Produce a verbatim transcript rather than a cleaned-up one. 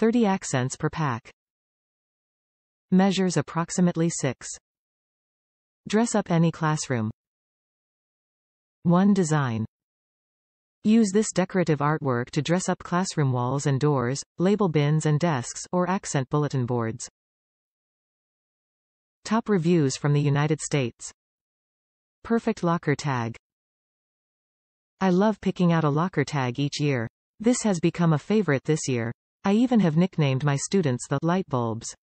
thirty accents per pack. Measures approximately six. Dress up any classroom. one Design. Use this decorative artwork to dress up classroom walls and doors, label bins and desks, or accent bulletin boards. Top reviews from the United States. Perfect locker tag. I love picking out a locker tag each year. This has become a favorite this year. I even have nicknamed my students the Lightbulbs.